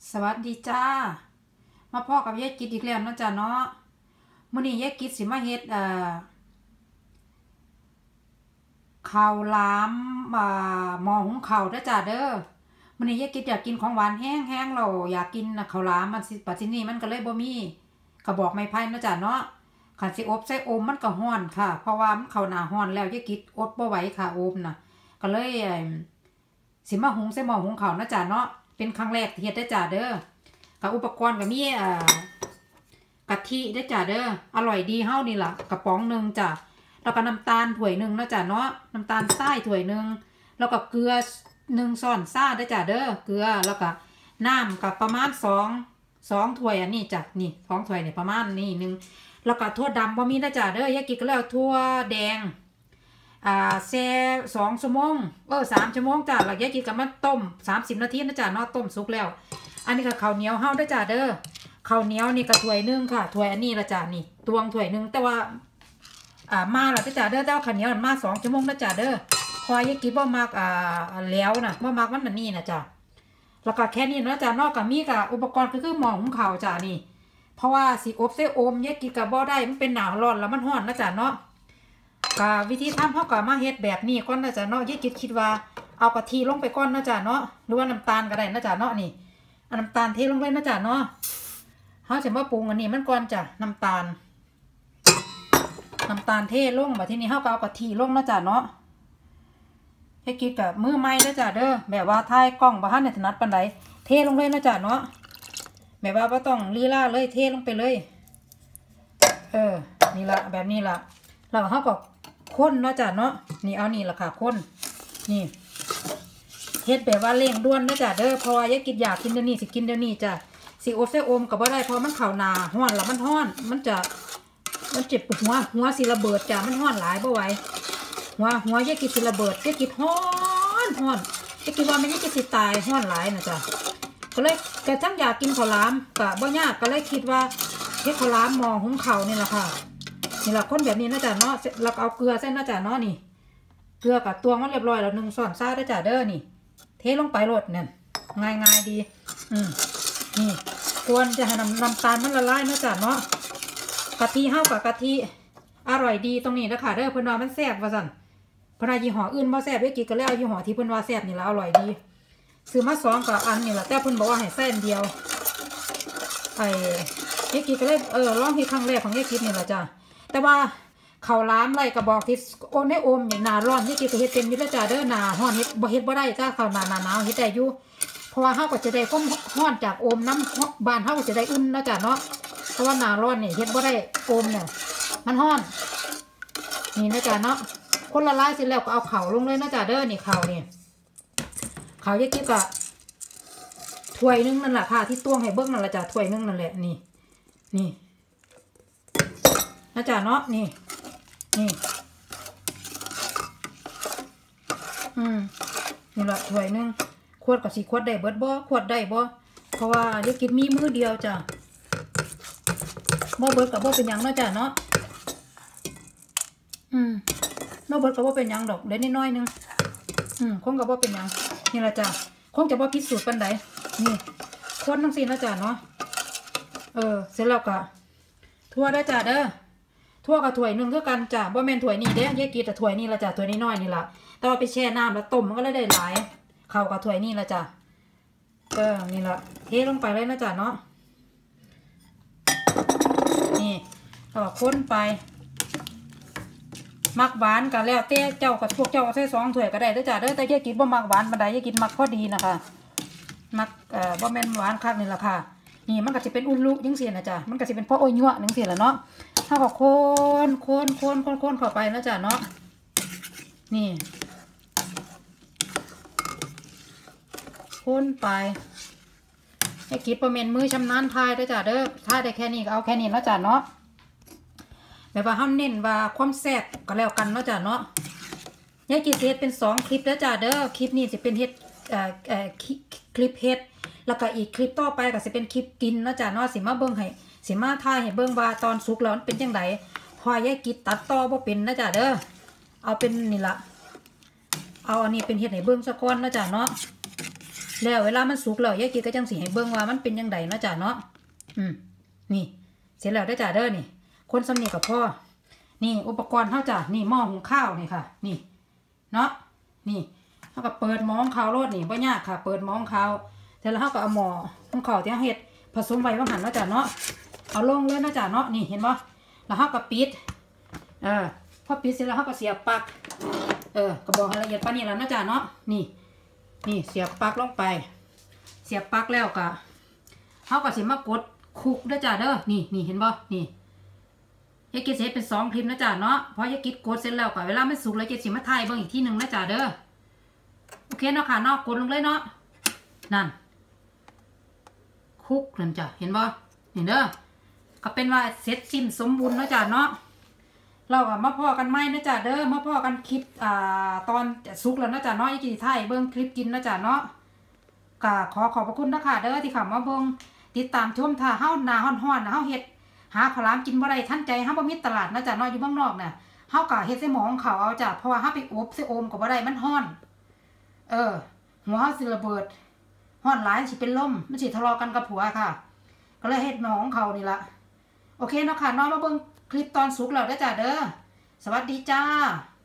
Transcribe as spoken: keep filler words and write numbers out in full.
สวัสดีจ้ามาพ่อกับยายกิดอีกแล้วนะจ้าเนาะมื้อนี้ยายกิดสิมาเฮ็ดเอ่อข้าวหลามอ่าหม้อหุงข้าวเด้อจ้าเด้อมื้อนี้ยายกิดอยากกินของหวานแห้งๆเราอยากกินข้าวหลามมันสิปัจจุบันมันก็เลยบ่มีกระบอกไม้ไผ่นะจ้าเนาะคันสิอบใส่โอมมันก็ร้อนค่ะเพราะว่ามันเข้าหน้าร้อนแล้วยายกิดอดบ่ไหวค่ะโอมน่ะก็เลยสิมาหุงใส่หม้อหุงข้าวนะจ้าเนาะเป็นครั้งแรกที่เฮ็ดได้จ้าเด้อกับอุปกรณ์ก็มีอ่ากะทิได้จ้าเด้ออร่อยดีเฮานี่ล่ะกระป๋องนึงจ้ะแล้วก็น้ำตาลถ้วยนึงนะจ้ะเนาะน้ำตาลทรายถ้วยนึงแล้วก็เกลือหนึ่งช้อนซ่าได้จ้ะเด้อเกลือแล้วก็น้ำกับประมาณสอง สองถ้วยอันนี้จ้ะนี่สองถ้วยนี่ประมาณนี้นึงแล้วก็ถั่วดำบ่มีนะจ้ะเด้อยายกินก็แล้วถั่วแดงอ่าแช่สองชั่วโมงเออสามชั่วโมงจ้ะแล้วยายกินก็มาต้มสามสิบนาทีนะจ้ะเนาะต้มสุกแล้วอันนี้ก็ข้าวเหนียวเฮาได้จ้ะเด้อข้าวเหนียวนี่ก็ถ้วยนึงค่ะถ้วยอันนี้ละจ้ะนี่ตวงถ้วยนึงแต่ว่าอ่ามาละจ้ะเด้อแต่ว่าข้าวเหนียวมันมาสองชั่วโมงนะจ้ะเด้อพอยายกินบ่มักอ่าแล้วนะบ่มักมันอันนี้นะจ้ะแล้วก็แค่นี้นะจ้ะนอกจากมีกับอุปกรณ์ก็คือหม้อหุงข้าวจ้ะนี่เพราะว่าสิอบใส่โอมยายกินก็บ่ได้มันเป็นหนาวร้อนแล้วมันร้อนนะจ้ะเนาะก็วิธีทำเฮาก็มาเฮ็ดแบบนี้ก่อนนะจ้ะเนาะยายกินคิดว่าเอากะทิลงไปก่อนนะจ้ะเนาะหรือว่าน้ำตาลก็ได้นะจ้ะเนาะนี่เอาน้ำตาลเทลงไปนะจ้ะเนาะเขาจะมาปรุงอันนี้มันก่อนจ้ะน้ำตาลน้ำตาลเทลงแบบที่นี่เขาก็เอากะทิลงนะจ้ะเนาะให้กินกับมือไม้นะจ้ะเด้อแบบว่าถ่ายกล้องบ้านในถนัดปานใดเทลงเลยนะจ้ะเนาะแบบว่าไม่ต้องลีลาเลยเทลงไปเลยเออนี่ละแบบนี้ละแล้วเขาก็ข้นนะจ้ะเนาะนี่เอานี่ละค่ะข้นนี่เฮ็ดแบบว่าเร่งด่วนนะจ้ะเด้อเพราะว่ายายกินอยากกินเดี๋ยวนี้สิกินเดี๋ยวนี้จ้ะสิอบใส่โอมก็บ่ได้เพราะมันเข้าหน้าร้อนแล้วมันร้อนมันจะมันเจ็บหัวหัวสิระเบิดจ้ะมันร้อนหลายบ่ไหวหัวหัวยายกินสิระเบิดยายกินร้อนร้อนยายกินว่ามันยายกินสิตายร้อนหลายนะจ้ะก็เลยก็ทั้งอยากกินข้าวหลามก็บ่ยากก็เลยคิดว่าเฮ็ดข้าวหลามหม้อหุงข้าวนี่แหละค่ะนี่แหละคนแบบนี้นะจ้ะเนาะแล้วเอาเกลือใส่นะจ้ะเนาะนี่เกลือกับตวงมันเรียบร้อยแล้วหนึ่งช้อนซ่าได้จ้ะเด้อนี่เทลงไปโลดเนี่ยง่ายง่ายดีอืมนี่ควรจะให้น้ำน้ำตาลมันละลายนะจ้ะเนาะกะทิเฮากับกะทิอร่อยดีตรงนี้นะคะเด้อเพิ่นว่ามันแซ่บว่าซั่นเพิ่นว่ายี่ห้ออื่นบ่แซ่บเด้อกินก็แล้วยี่ห้อที่เพิ่นว่าแซ่บนี่ละอร่อยดีซื้อมาสองกับอันนี่ละแต่เพิ่นบอกว่าให้ใส่อันเดียวไอ้ยายกินก็เลยเออลองที่ครั้งแรกของยายกินนี่ละจ้ะแต่ว่าข้าวหลามไรกระบอกที่โอนให้โอมอย่างหนาร้อนยายกินก็เฮ็ดเป็นอยู่แล้วจ้ะเด้อหนาร้อนเฮ็ดบ่เฮ็ดบ่ได้จ้ะข้าวหนาหนาหนาวเฮ็ดได้อยู่เพราะว่าเฮาก็จะได้ความร้อนจากโอมน้ำบ้านเฮาก็จะได้อุ่นนะจ้ะเนาะเพราะว่าหนาร้อนนี่เฮ็ดบ่ได้โอมเนี่ยมันร้อนนี่นะจ้ะเนาะคนละลายเสร็จแล้วก็เอาเข่าลงเลยนะจ้ะเด้อนี่เข่านี่เข่ายายกินก็ถ้วยนึงนั่นแหละค่ะที่ตวงให้เบิ่งนั่นแหละจ้ะถ้วยนึงนั่นแหละนี่นี่นะจ้ะเนาะนี่นี่อืมนี่ละถ้วยนึงขวดกับสี่ขวดได้เบิดบ่ขวดได้บ่เพราะว่าเด็กกินมีมือเดียวจ้ะบ่เบิดกับบ่เป็นหยังนะจ้ะเนาะอืมบ่เบิดกับบ่เป็นหยังดอกเดี๋ยวนิดน้อยนึงอืมคงกับบ่เป็นหยังนี่ละจ้ะคงจะบ่พิสูจน์ปานใดนี่คนทั้งสี่นะจ้ะเนาะเออเสร็จแล้วก็ทั่วได้จ้ะเด้อทั่วกับถ้วยนึงคือกันจ้ะบ่แม่นถ้วยนี้เด้ยายกินแต่ถ้วยนี้ละจ้ะถ้วยน้อยๆนี่ล่ะแต่ว่าไปแช่น้ำแล้วต้มมันก็เลยได้หลายเข้ากับถ้วยนี่ละจ้ะเออนี่ละเทลงไปเลยนะจ้ะเนาะนี่ก็ค้นไปมักหวานกันแล้วเต้เจ้ากับพวกเจ้าใส่สองถ้วยก็ได้เด้อจ้ะเด้อแต่ยายกินบ่มักหวานบันไดยายกินมักพอดีนะคะมักเอ่อบ่แม่นหวานคักนี่ล่ะค่ะนี่มันก็จะเป็นอุ่นลุจังซี่นะจ้ะมันก็จะเป็นพ่อโอ้ยยั่วจังซี่ล่ะเนาะเฮาก็คนคนคนคนคนเข้าไปนะจ้ะเนาะนี่คนไปไอ้กิดประเมินมือชำนาญทายได้จ้ะเด้อทายได้แค่นี้ก็เอาแค่นี้แล้วจ้ะเนาะแบบว่าห้ามเน้นว่าความแซ่บก็แล้วกันแล้วจ้ะเนาะยายกิดเฮ็ดเป็นสองคลิปแล้วจ้ะเด้อคลิปนี้จะเป็นเฮ็ดเอ่อเอ่อคลิปเฮ็ดแล้วก็อีกคลิปต่อไปก็จะเป็นคลิปกินแล้วจ้ะเนาะสิมาเบิ่งให้สิมาทายให้เบิ่งว่าตอนสุกแล้วมันเป็นจังไดพอยายกิดตัดต่อบ่เป็นนะจ้ะเด้อเอาเป็นนี่ละเอาอันนี้เป็นเฮ็ดให้เบิ่งซะก่อนนะจ้ะเนาะแล้วเวลามันสุกแล้วยายกิ๊กก็จังสิให้เบิ่งว่ามันเป็นยังไงเนาะจ้ะเนาะอืมนี่เสร็จแล้วได้จ้ะเด้อนี่คนสำนีกับพ่อนี่อุปกรณ์เท่าจ้ะนี่หม้อหุงข้าวนี่ค่ะนี่เนาะนี่เท่ากับเปิดหม้อหุงข้าวโลดนี่บ่ยากค่ะเปิดหม้อหุงข้าวเสร็จแล้วเท่ากับเอาหม้อหุงข้าวที่เฮ็ดผสมไว้ว่าหั่นเนาะจ้ะเนาะเอาลงเลยเนาะจ้ะเนาะนี่เห็นบ่แล้วเท่ากับปิดเออพอปิดเสร็จแล้วเท่ากับเสียบปลั๊กเออก็บอกให้ละเอียดปานนี้แล้วเนาะจ้ะเนาะนี่นี่เสียบปลั๊กลงไปเสียบปลั๊กแล้วก็เท่ากับสิมากดคุกเด้อจ้ะเด้อนี่นี่เห็นบ่นี่ยายกิ๊ดเสร็จเป็นสองคลิปนะจ้ะเนาะพอยายกิ๊ดกดเสร็จแล้วก็เวลาไม่สุกแล้วยายกิ๊ดสิมาถ่ายเบิ่งอีกทีหนึ่งนะจ้ะเด้อโอเคเนาะค่ะเนาะกดลงเลยเนาะนั่นคุกนั่นจ้ะเห็นบ่เห็นเด้อก็เป็นว่าเสร็จสิ้นสมบูรณ์นะจ้ะเนาะเราก็มาพ่อกันใหม่นะจ้ะเด้อมาพ่อกันคลิปอ่าตอนสุกแล้วนะจ้ะเนาะยายกิ๊ดถ่ายเบิ่งคลิปกินนะจ้ะเนาะก็ขอขอบพระคุณนะคะเด้อที่เข้ามาเบิ่งติดตามชมถ้าเฮาหน้าฮ้อนๆนะเฮาเฮ็ดหาข้าวหลามกินบ่ได้ทันใจเฮาบ่มีตลาดนะจ้ะเนาะอยู่เมืองนอกน่ะเฮาก็เฮ็ดใส่หม้อของเขาเอาจ้ะเพราะว่าเฮาไปอบใส่โอมก็บ่ได้มันร้อนเออหัวเฮาสิระเบิดร้อนหลายสิเป็นลมมันสิทะเลาะกันกับผัวค่ะก็เลยเฮ็ดหม้อของเขานี่ล่ะโอเคเนาะค่ะเนาะมาเบิ่งคลิปตอนสุกแล้วเด้อจ้ะเด้อสวัสดีจ้า